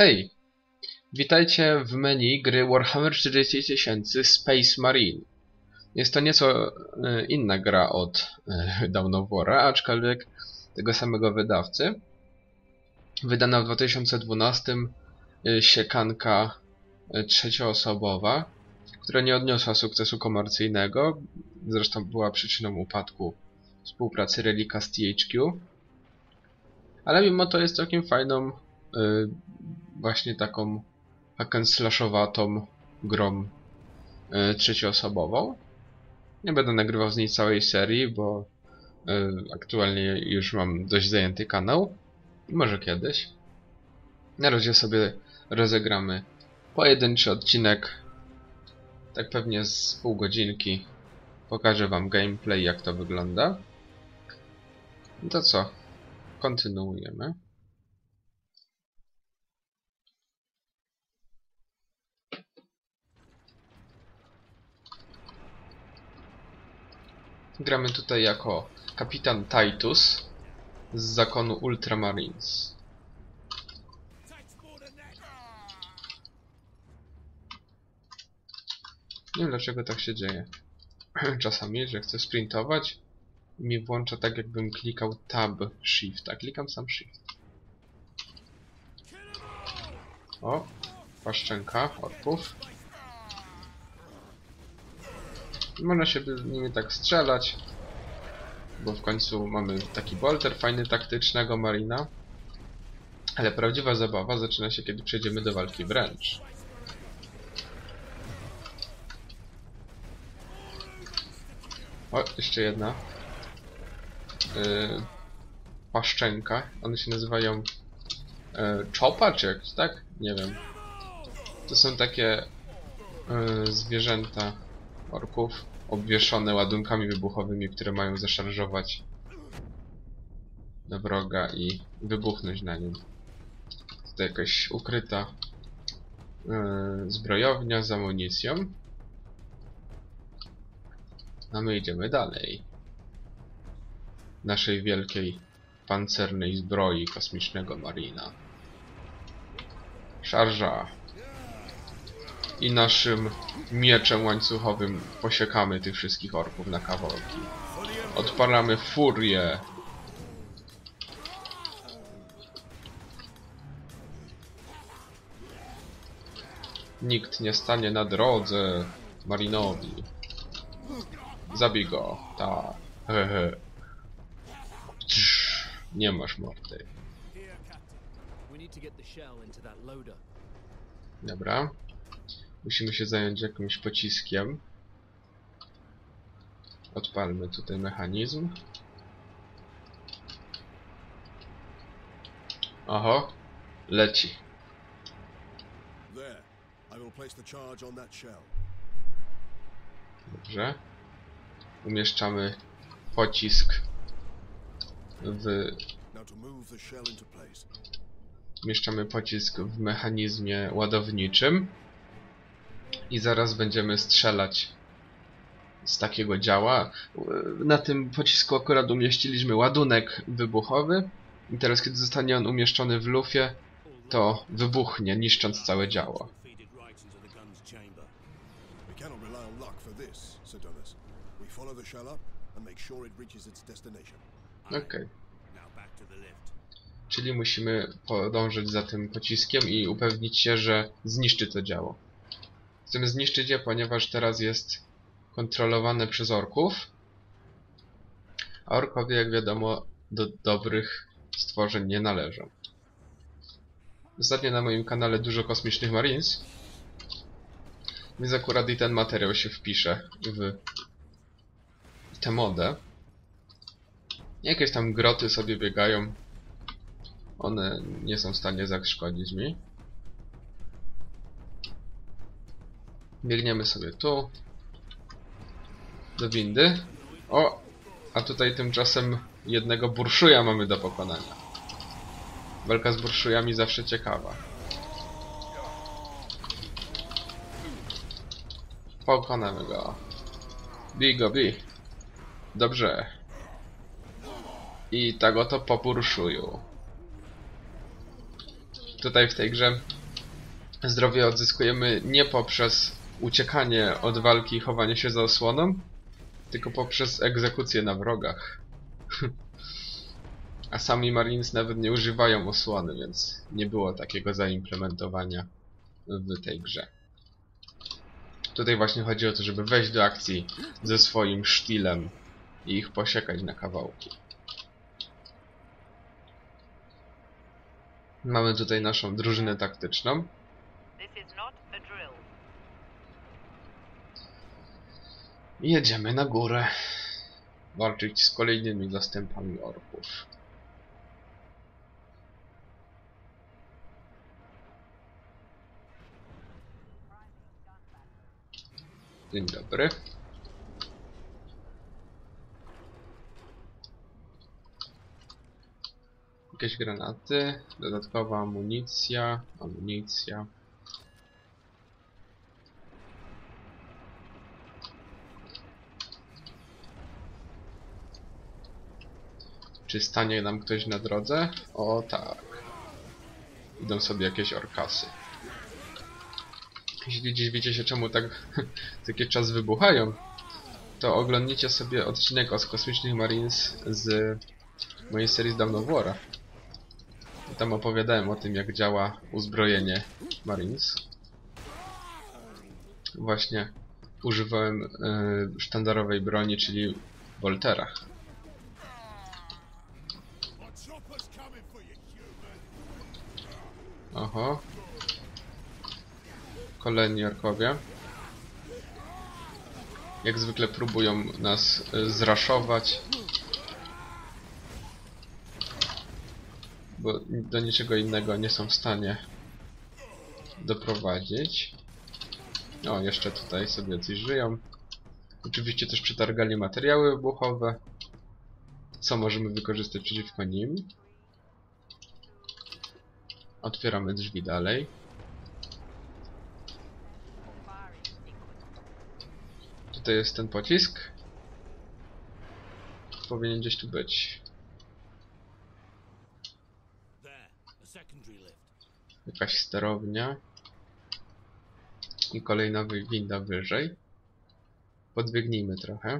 Hej! Witajcie w menu gry Warhammer 40 000 Space Marine. Jest to nieco inna gra od Dawn of War, aczkolwiek tego samego wydawcy. Wydana w 2012, siekanka trzecioosobowa, która nie odniosła sukcesu komercyjnego, zresztą była przyczyną upadku współpracy Relica z THQ. Ale mimo to jest całkiem fajną, właśnie taką hack and slashowatą grą trzecioosobową. Nie będę nagrywał z niej całej serii, bo aktualnie już mam dość zajęty kanał. Może kiedyś. Na razie sobie rozegramy pojedynczy odcinek. Tak pewnie z pół godzinki. Pokażę wam gameplay, jak to wygląda. No to co? Kontynuujemy. Gramy tutaj jako kapitan Titus z zakonu Ultramarines. Nie wiem, dlaczego tak się dzieje. Czasami, że chcę sprintować i mi włącza tak, jakbym klikał Tab Shift, a klikam sam Shift. O, paszczenka orków. Można się z nimi tak strzelać, bo w końcu mamy taki bolter fajny taktycznego marina. Ale prawdziwa zabawa zaczyna się, kiedy przejdziemy do walki wręcz. O, jeszcze jedna. Paszczenka. One się nazywają czopa, czy jakoś tak? Nie wiem. To są takie zwierzęta orków obwieszone ładunkami wybuchowymi, które mają zaszarżować na wroga i wybuchnąć na nim. Tutaj jakaś ukryta zbrojownia z amunicją. A my idziemy dalej. Naszej wielkiej pancernej zbroi kosmicznego marina. Szarża. I naszym mieczem łańcuchowym posiekamy tych wszystkich orków na kawałki. Odpalamy furię. Nikt nie stanie na drodze Marinowi. Zabij go. Tak. Hehe. Nie masz mordy. Dobra. Musimy się zająć jakimś pociskiem. Odpalmy tutaj mechanizm. Oho. Leci. Dobrze. Umieszczamy pocisk w mechanizmie ładowniczym i zaraz będziemy strzelać z takiego działa. Na tym pocisku akurat umieściliśmy ładunek wybuchowy i teraz, kiedy zostanie on umieszczony w lufie, to wybuchnie, niszcząc całe działo. Okej. Czyli musimy podążyć za tym pociskiem i upewnić się, że zniszczy to działo. Chcemy zniszczyć je, ponieważ teraz jest kontrolowane przez orków. A orkowie, jak wiadomo, do dobrych stworzeń nie należą. Ostatnio na moim kanale dużo kosmicznych Marines, więc akurat i ten materiał się wpisze w tę modę. Jakieś tam groty sobie biegają. One nie są w stanie zaszkodzić mi. Biegniemy sobie tu. Do windy. O! A tutaj tymczasem jednego burszuja mamy do pokonania. Walka z burszujami zawsze ciekawa. Pokonamy go. Bij go, bij. Dobrze. I tak oto po burszuju. Tutaj w tej grze Zdrowie odzyskujemy nie poprzez uciekanie od walki i chowanie się za osłoną, tylko poprzez egzekucję na wrogach. A sami Marines nawet nie używają osłony, więc nie było takiego zaimplementowania w tej grze. Tutaj właśnie chodzi o to, żeby wejść do akcji ze swoim sztilem i ich posiekać na kawałki. Mamy tutaj naszą drużynę taktyczną. I jedziemy na górę. Walczyć z kolejnymi zastępami orków. Dzień dobry. Jakieś granaty, dodatkowa amunicja. Czy stanie nam ktoś na drodze? O tak. Idą sobie jakieś orkasy. Jeśli dziś wiecie się czemu tak takie czas wybuchają, to oglądnijcie sobie odcinek o kosmicznych Marines z mojej serii z Dawn of War'a. I tam opowiadałem o tym, jak działa uzbrojenie Marines. Właśnie używałem sztandarowej broni, czyli Volterach. Oho. Kolejni orkowie. Jak zwykle próbują nas zraszować. Bo do niczego innego nie są w stanie doprowadzić. O, jeszcze tutaj sobie coś żyją. Oczywiście też przetargali materiały wybuchowe, co możemy wykorzystać przeciwko nim. Otwieramy drzwi dalej. Tutaj jest ten pocisk. Powinien gdzieś tu być. Jakaś sterownia. I kolejna winda wyżej. Podbiegnijmy trochę.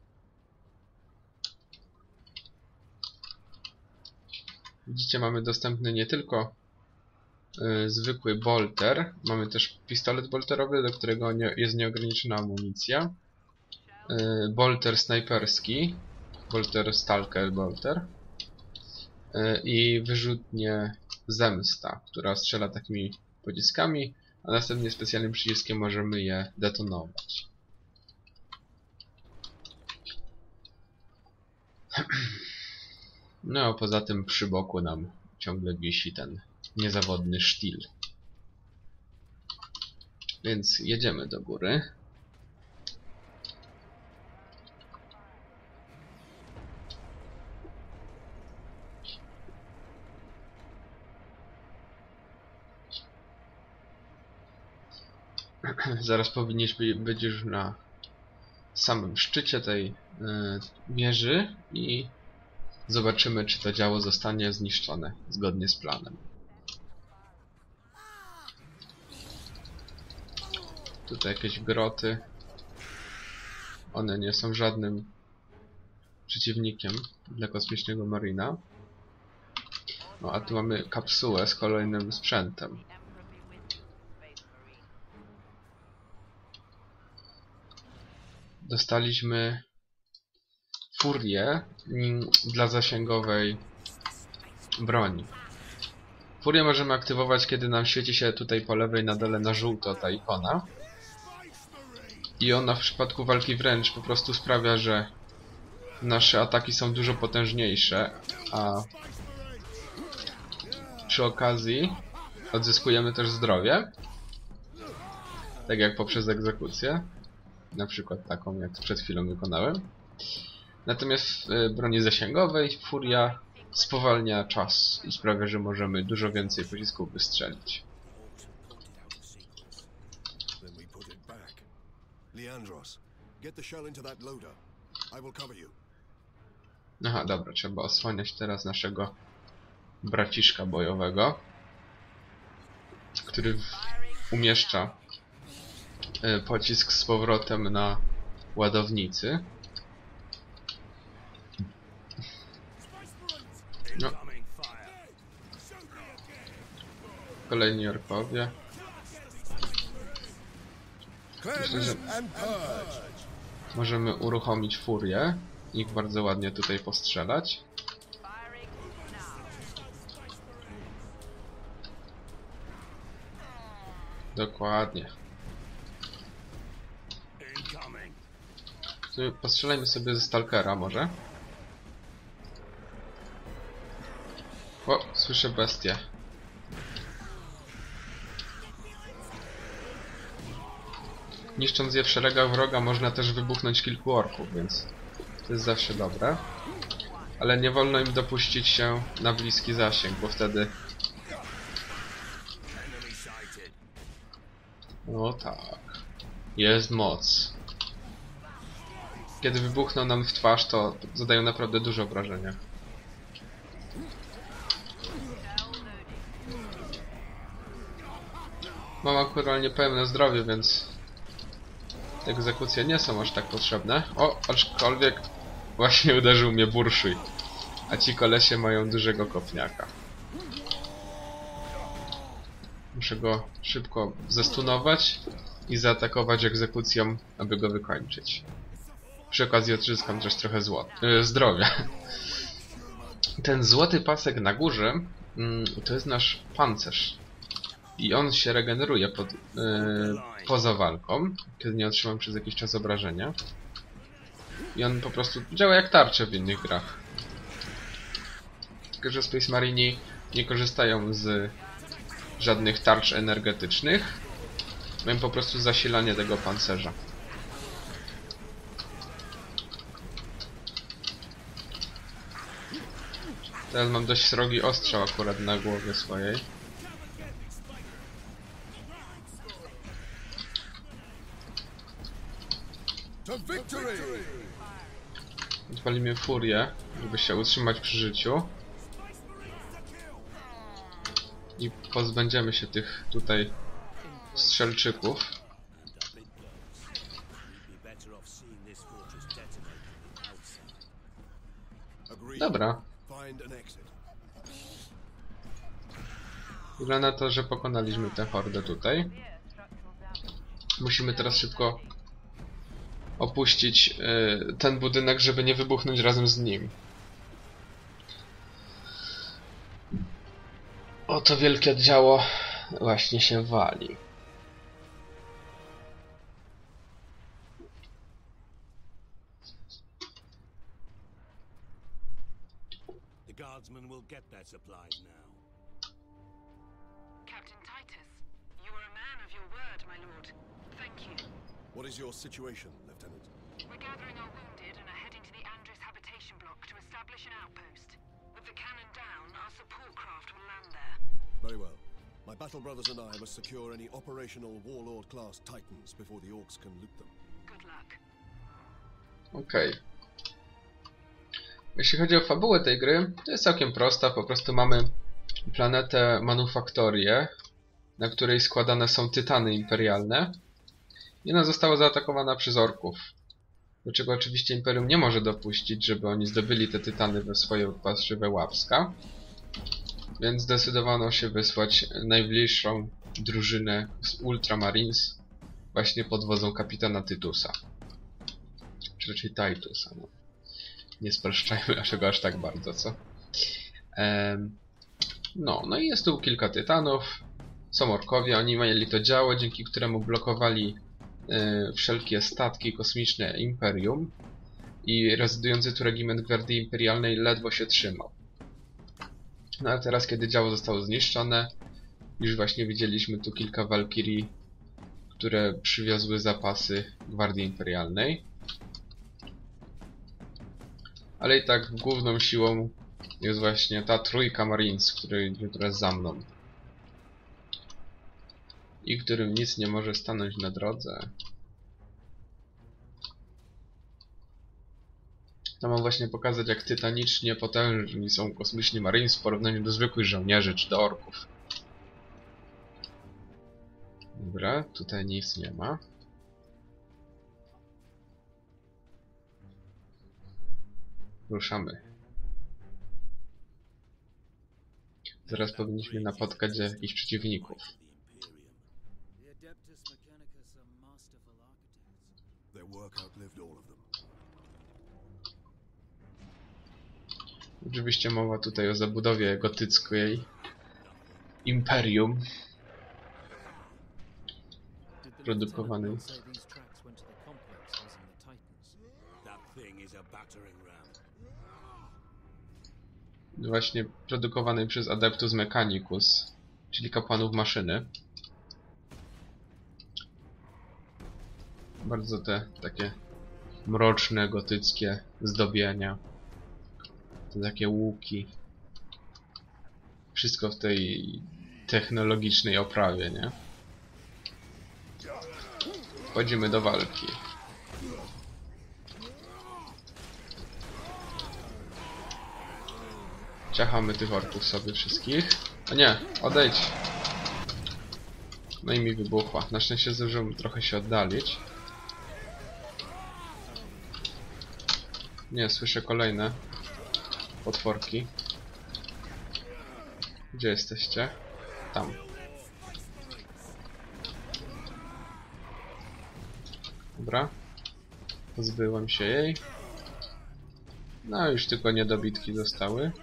Widzicie, mamy dostępny nie tylko zwykły bolter, mamy też pistolet bolterowy, do którego jest nieograniczona amunicja. Bolter snajperski, bolter stalker bolter i wyrzutnie zemsta, która strzela takimi pociskami, a następnie specjalnym przyciskiem możemy je detonować. No a poza tym przy boku nam ciągle wisi ten niezawodny sztil. Więc jedziemy do góry. Zaraz powinniśmy być już na samym szczycie tej wieży i zobaczymy, czy to działo zostanie zniszczone zgodnie z planem. Tutaj jakieś groty. One nie są żadnym przeciwnikiem dla kosmicznego Marina. No a tu mamy kapsułę z kolejnym sprzętem. Dostaliśmy furię dla zasięgowej broni. Furię możemy aktywować, kiedy nam świeci się tutaj po lewej na dole na żółto ta ikona. I ona w przypadku walki wręcz po prostu sprawia, że nasze ataki są dużo potężniejsze, a przy okazji odzyskujemy też zdrowie. Tak jak poprzez egzekucję. Na przykład taką, jak przed chwilą wykonałem. Natomiast w broni zasięgowej furia spowalnia czas i sprawia, że możemy dużo więcej pocisków wystrzelić. Aha, dobra, trzeba osłaniać teraz naszego braciszka bojowego, który umieszcza pocisk z powrotem na ładownicy. No. Kolejni orkowie. Myślę, że możemy uruchomić furię. Ich bardzo ładnie tutaj postrzelać. Dokładnie. Postrzelajmy sobie ze Stalkera może. O, słyszę bestię. Niszcząc je w szeregach wroga można też wybuchnąć kilku orków, więc to jest zawsze dobre. Ale nie wolno im dopuścić się na bliski zasięg, bo wtedy... O tak. Jest moc. Kiedy wybuchną nam w twarz, to zadają naprawdę duże obrażenia. Mam aktualnie pełne zdrowie, więc te egzekucje nie są aż tak potrzebne. O, aczkolwiek właśnie uderzył mnie burszuj. A ci kolesie mają dużego kopniaka. Muszę go szybko zestunować i zaatakować egzekucją, aby go wykończyć. Przy okazji odzyskam też trochę zdrowia. Ten złoty pasek na górze to jest nasz pancerz. I on się regeneruje poza walką, kiedy nie otrzymam przez jakiś czas obrażenia. I on po prostu działa jak tarcze w innych grach. Tylko że Space Marini nie korzystają z żadnych tarcz energetycznych. Mają po prostu zasilanie tego pancerza. Teraz mam dość srogi ostrzał akurat na głowie swojej. Odpalimy furię, żeby się utrzymać przy życiu. I pozbędziemy się tych tutaj strzelczyków. Dobra. Wygląda na to, że pokonaliśmy tę hordę tutaj. Musimy teraz szybko opuścić ten budynek, żeby nie wybuchnąć razem z nim. Oto wielkie działo właśnie się wali. The guardsmen will get their supplies now. Captain Titus, you are a man of your word, my lord. Thank you. What is your situation, Lieutenant? We're gathering our wounded and are heading to the Andres habitation block to establish an outpost. With the cannon down, our support craft will land there. Very well. My battle brothers and I must secure any operational Warlord-class Titans before the Orcs can loot them. Good luck. Okej. Jeśli chodzi o fabułę tej gry, to jest całkiem prosta. Po prostu mamy planetę Manufaktorię, na której składane są tytany imperialne. I ona została zaatakowana przez orków. Do czego oczywiście Imperium nie może dopuścić, żeby oni zdobyli te tytany we swoje parszywe łapska. Więc zdecydowano się wysłać najbliższą drużynę z Ultramarines właśnie pod wodzą kapitana Titusa. Czy raczej Titusa, no. Nie spraszczajmy aż tak bardzo, co? No i jest tu kilka tytanów. Są orkowie, oni mieli to działo, dzięki któremu blokowali wszelkie statki kosmiczne Imperium. I rezydujący tu regiment Gwardii Imperialnej ledwo się trzymał. No a teraz, kiedy działo zostało zniszczone, już właśnie widzieliśmy tu kilka Walkirii, które przywiozły zapasy Gwardii Imperialnej. Ale i tak główną siłą jest właśnie ta trójka Marines, która jest za mną. I którym nic nie może stanąć na drodze. To mam właśnie pokazać, jak tytanicznie potężni są kosmiczni Marines w porównaniu do zwykłych żołnierzy czy do orków. Dobra, tutaj nic nie ma. Ruszamy. Zaraz powinniśmy napotkać jakichś przeciwników. The Adeptus Mechanicus are masterful architects. Their work outlived all of them. Oczywiście mowa tutaj o zabudowie gotyckiej Imperium Did the produkowanej. lieutenant say these tracks went to the complex housing the Titans? That thing is a battering ram. Właśnie produkowanej przez Adeptus Mechanicus, czyli kapłanów maszyny. Bardzo te takie mroczne, gotyckie zdobienia. Te takie łuki. Wszystko w tej technologicznej oprawie, nie? Wchodzimy do walki. Ciachamy tych orków sobie wszystkich. O nie, odejdź. No i mi wybuchła. Na szczęście zdążyłem trochę się oddalić. Nie, słyszę kolejne potworki. Gdzie jesteście? Tam. Dobra. Pozbyłem się jej. No już tylko niedobitki zostały.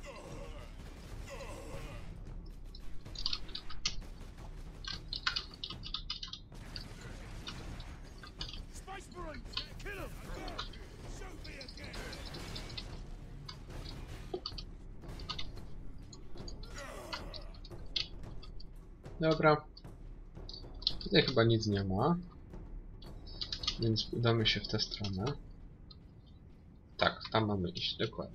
Dobra. Tutaj chyba nic nie ma. Więc udamy się w tę stronę. Tak, tam mamy iść, dokładnie.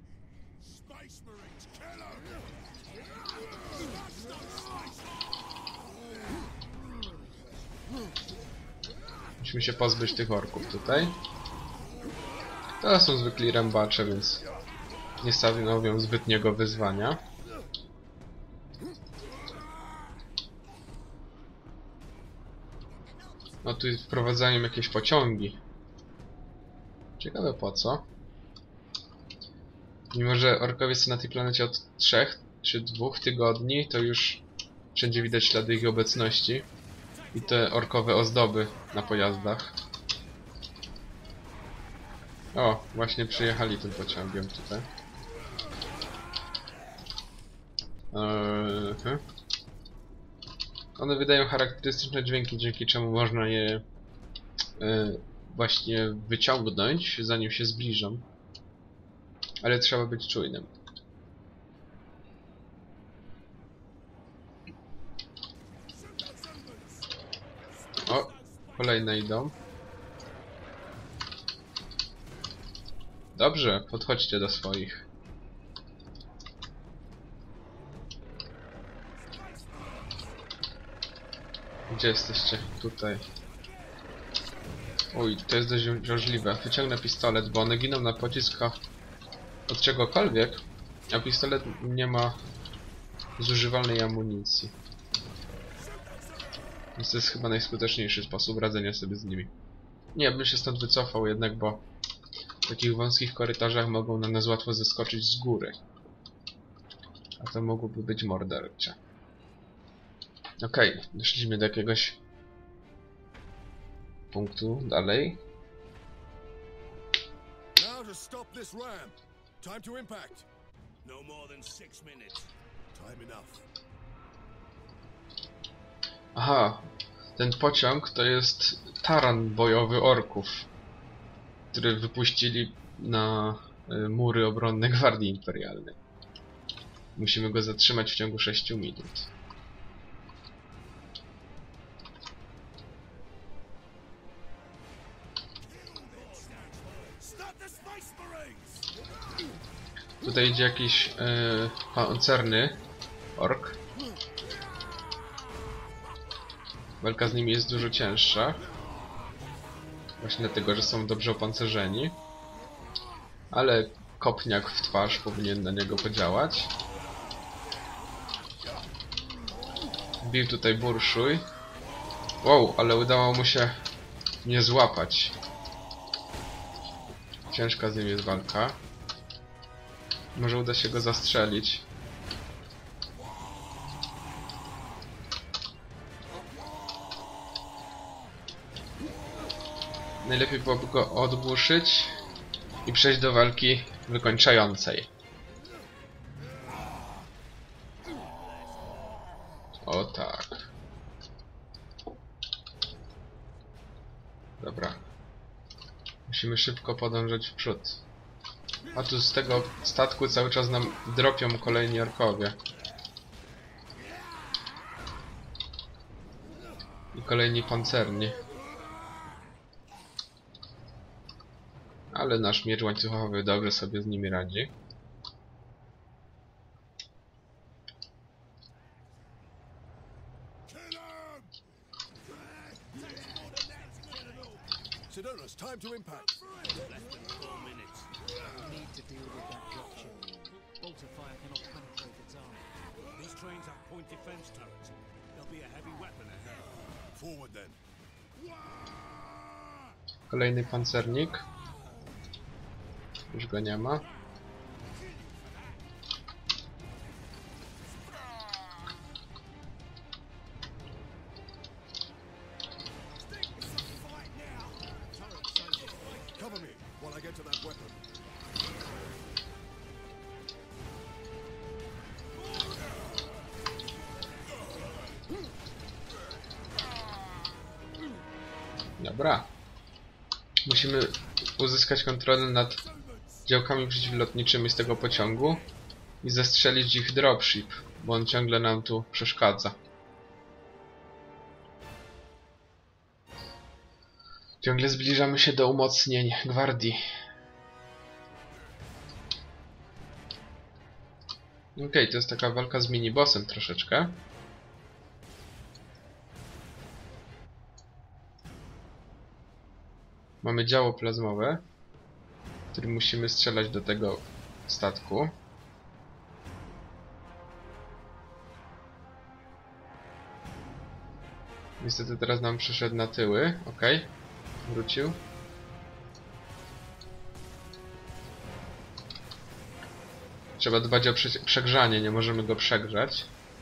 Musimy się pozbyć tych orków tutaj. To są zwykli rębacze, więc nie stanowią zbytniego wyzwania. No tu wprowadzają jakieś pociągi. Ciekawe po co. Mimo że orkowie są na tej planecie od 3 czy 2 tygodni, to już wszędzie widać ślady ich obecności. I te orkowe ozdoby na pojazdach. O, właśnie przyjechali tym pociągiem tutaj. One wydają charakterystyczne dźwięki, dzięki czemu można je właśnie wyciągnąć, zanim się zbliżą. Ale trzeba być czujnym. O, kolejne idą. Dobrze, podchodźcie do swoich. Gdzie jesteście? Tutaj. Uj, to jest dość możliwe. Wyciągnę pistolet, bo one giną na pociskach od czegokolwiek, a pistolet nie ma zużywalnej amunicji. Więc to jest chyba najskuteczniejszy sposób radzenia sobie z nimi. Nie, bym się stąd wycofał jednak, bo w takich wąskich korytarzach mogą na nas łatwo zeskoczyć z góry. A to mogłoby być mordercze. Okej, doszliśmy do jakiegoś punktu dalej. Now to stop this ramp. Time to impact. No more than 6 minutes. Time enough. Aha, ten pociąg to jest taran bojowy orków, który wypuścili na mury obronne Gwardii Imperialnej. Musimy go zatrzymać w ciągu 6 minut. Tutaj idzie jakiś pancerny ork. Walka z nimi jest dużo cięższa. Właśnie dlatego, że są dobrze opancerzeni. Ale kopniak w twarz powinien na niego podziałać. Bił tutaj burszuj. Wow, ale udało mu się mnie złapać. Ciężka z nim jest walka. Może uda się go zastrzelić. Najlepiej byłoby go odgłuszyć i przejść do walki wykończającej. O tak. Dobra. Musimy szybko podążać w przód. A tu z tego statku cały czas nam dropią kolejni orkowie. I kolejni pancerni. Ale nasz miecz łańcuchowy dobrze sobie z nimi radzi. Sidonus, time to impact. We need to deal with that dropship. Bolter fire cannot penetrate its armor. These trains have point defense turrets. There'll be a heavy weapon ahead. Forward then. Kolejny pancernik. Już go nie ma. Cover me while I get to that weapon. Dobra. Musimy uzyskać kontrolę nad działkami przeciwlotniczymi z tego pociągu i zestrzelić ich dropship, bo on ciągle nam tu przeszkadza. Ciągle zbliżamy się do umocnień gwardii. Okej, to jest taka walka z minibossem troszeczkę. Mamy działo plazmowe, którym musimy strzelać do tego statku. Niestety teraz nam przyszedł na tyły. Okej. Wrócił. Trzeba dbać o przegrzanie, nie możemy go przegrzać.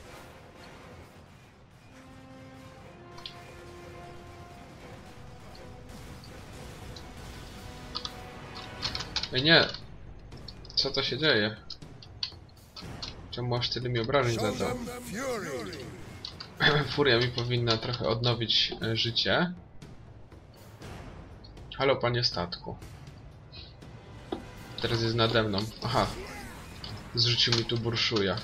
Ej, nie! Co to się dzieje? Czemu aż tyle mi obrażeń zadał? Furia mi powinna trochę odnowić życie. Halo, panie statku. Teraz jest nade mną. Aha. Zrzucił mi tu burszuja.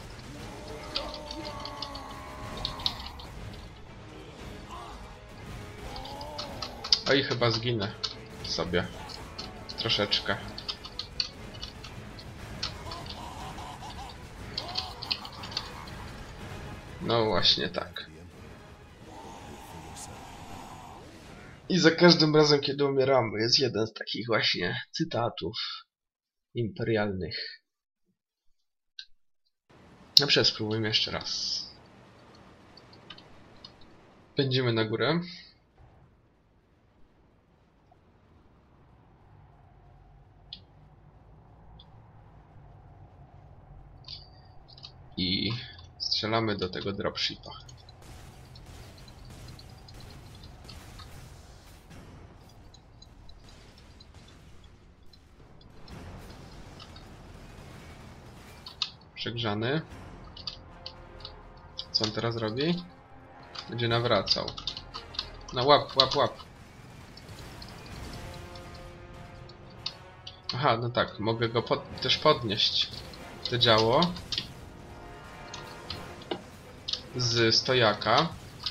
A i chyba zginę sobie. Troszeczkę. No właśnie tak. I za każdym razem, kiedy umieramy, jest jeden z takich właśnie cytatów imperialnych. Dobrze, spróbujmy jeszcze raz. Pędzimy na górę. I strzelamy do tego dropshipa. Przegrzany. Co on teraz robi? Będzie nawracał. No łap, łap, łap. Aha, no tak, mogę go też podnieść. To działo. Z stojaka.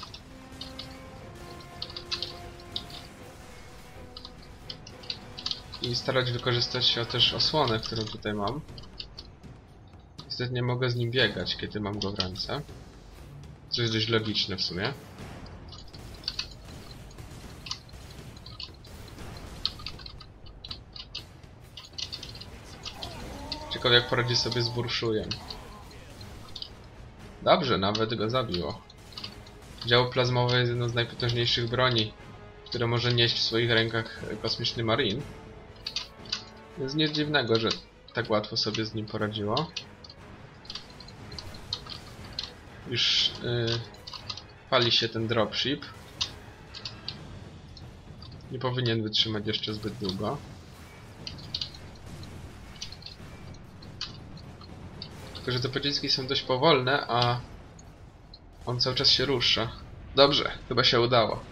I starać wykorzystać też osłonę, którą tutaj mam. Niestety nie mogę z nim biegać, kiedy mam go w ręce. Co jest dość logiczne w sumie. Ciekawe, jak poradzi sobie z burszujem. Dobrze, nawet go zabiło. Działo plazmowe jest jedną z najpotężniejszych broni, które może nieść w swoich rękach kosmiczny Marine. Więc nic dziwnego, że tak łatwo sobie z nim poradziło. Już pali się ten dropship. Nie powinien wytrzymać jeszcze zbyt długo. Tylko że te pociski są dość powolne, a on cały czas się rusza. Dobrze, chyba się udało.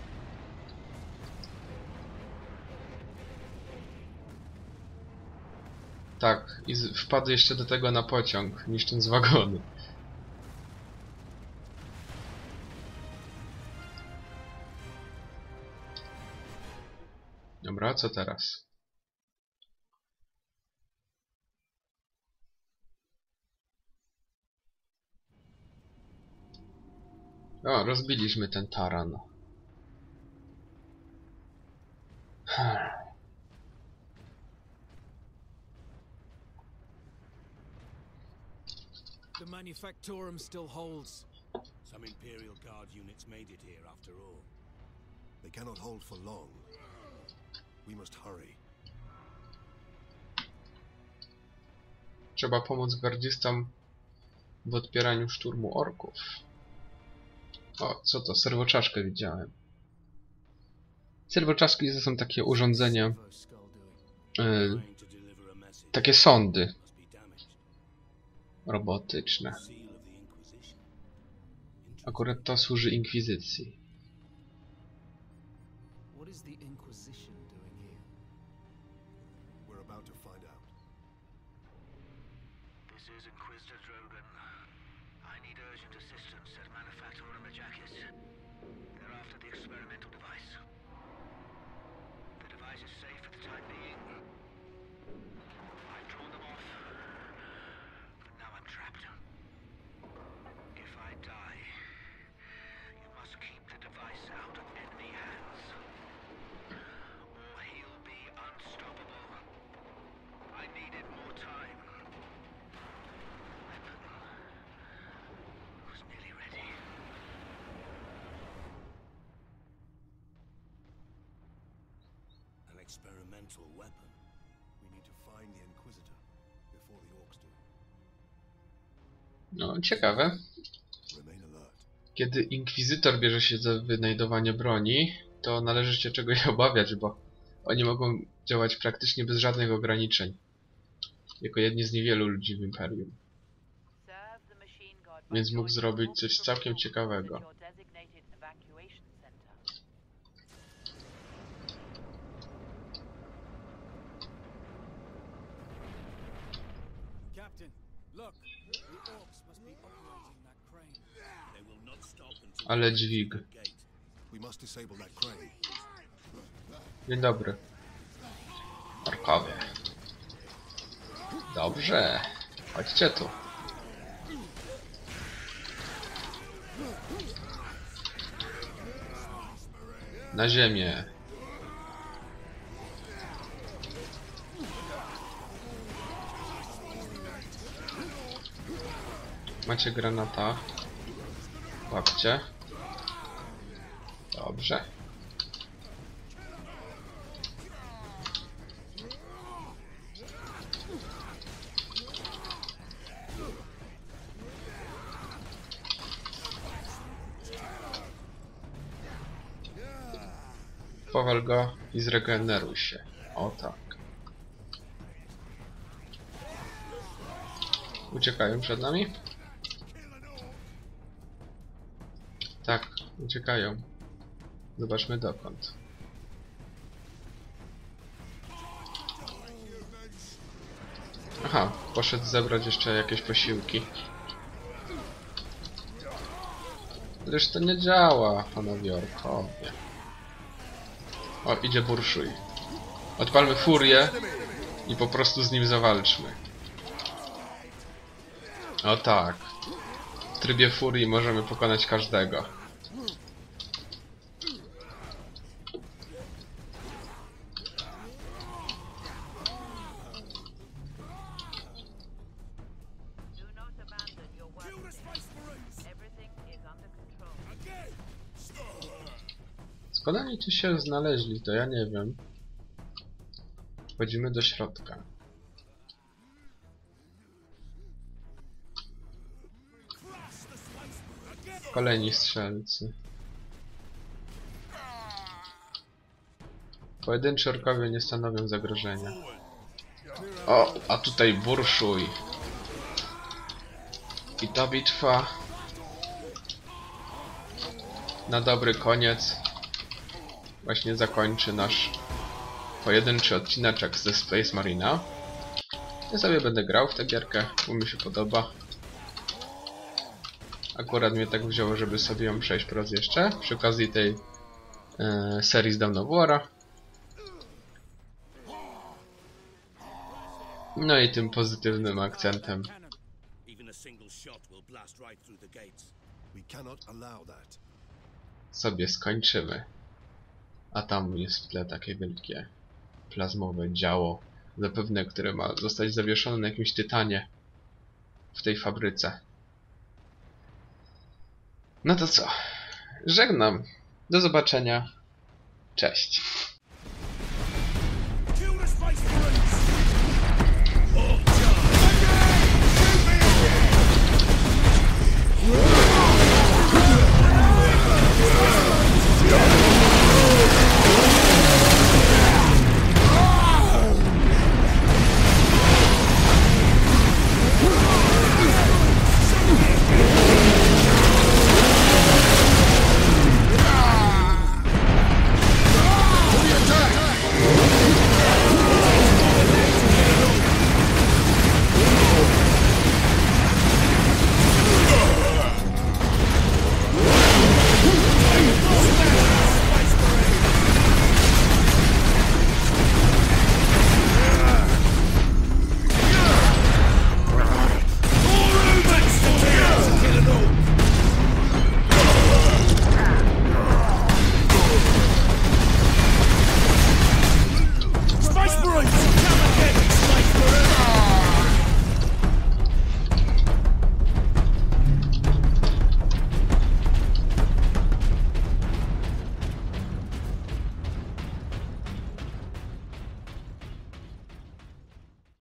Tak, i wpadł jeszcze do tego na pociąg, niszcząc wagony. Dobra, co teraz? O, rozbiliśmy ten taran. The Manufactorum still holds. Some Imperial Guard units made it here after all. They cannot hold for long. We must hurry. Trzeba pomóc gardzistom w odpieraniu szturmu orków. O, co to? Serwoczaszkę widziałem. Serwoczaszki to są takie urządzenia, Trying to deliver a message takie sondy must be damaged. robotyczne. Seal of the Inquisition. Akurat to służy inkwizycji. What is the Inquisition doing here? We're about to find out. This is Inquisitor Drogan. I need urgent assistance at Manufactorum Ajakis. They're after the experimental device. The device is safe for the time being. I've drawn them off, but now I'm trapped. If I die, you must keep the device out of enemy hands, or he'll be unstoppable. I needed more time. Was nearly ready. An experimental weapon. We need to find the Inquisitor before the Orcs do. No, ciekawe. Remain alert. Kiedy inkwizytor bierze się za wynajdowanie broni, to należy się czegoś obawiać, bo oni mogą działać praktycznie bez żadnych ograniczeń. Jako jedni z niewielu ludzi w Imperium. Więc mógł zrobić coś całkiem ciekawego. Captain, look. The Orcs must be operating that crane. They will not stop until Ale dźwig. the gate. We must disable that crane. Dzień dobry. Orkowie. Dobrze. Chodźcie tu. Na ziemię. Macie granata. Łapcie. Dobrze. Powal go i zregeneruj się. O tak. Uciekają przed nami? Tak, uciekają. Zobaczmy dokąd. Aha, poszedł zebrać jeszcze jakieś posiłki. Ależ to nie działa, panowie orkowie. O, idzie burszuj. Odpalmy furię i po prostu z nim zawalczmy. O tak. W trybie furii możemy pokonać każdego. Do not abandon your work. Everything is under control. Skąd oni tu się znaleźli, to ja nie wiem. Wchodzimy do środka. Kolejni strzelcy. Pojedynczy orkowie nie stanowią zagrożenia. O, a tutaj burszuj. I ta bitwa na dobry koniec właśnie zakończy nasz pojedynczy odcineczek ze Space Marina. Ja sobie będę grał w tę gierkę, bo mi się podoba. Akurat mnie tak wzięło, żeby sobie ją przejść po raz jeszcze, przy okazji tej serii z Dawn of War'a. No i tym pozytywnym akcentem Even a single shot will blast right through the gates. We cannot allow that. sobie skończymy. A tam jest w tle takie wielkie plazmowe działo, zapewne które ma zostać zawieszone na jakimś tytanie w tej fabryce. No to co? Żegnam. Do zobaczenia. Cześć.